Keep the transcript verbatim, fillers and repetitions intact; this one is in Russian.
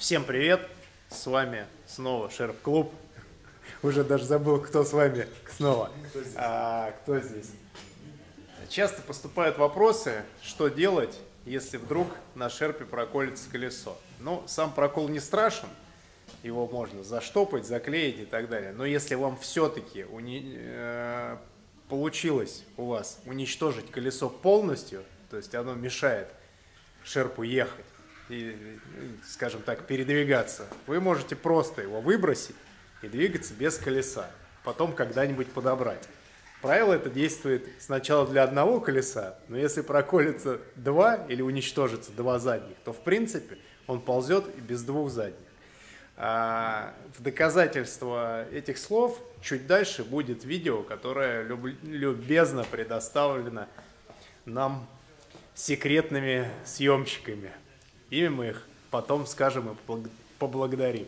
Всем привет! С вами снова Шерп Клуб. Уже даже забыл, кто с вами снова. Кто здесь? А, кто здесь? Часто поступают вопросы, что делать, если вдруг на шерпе проколется колесо. Ну, сам прокол не страшен, его можно заштопать, заклеить и так далее. Но если вам все-таки уни... э, получилось у вас уничтожить колесо полностью, то есть оно мешает шерпу ехать и, скажем так, передвигаться, вы можете просто его выбросить и двигаться без колеса, потом когда-нибудь подобрать. Правило это действует сначала для одного колеса, но если проколется два или уничтожится два задних, то в принципе он ползет и без двух задних. А в доказательство этих слов чуть дальше будет видео, которое любезно предоставлено нам секретными съемщиками. Ими мы их потом скажем и поблагодарим.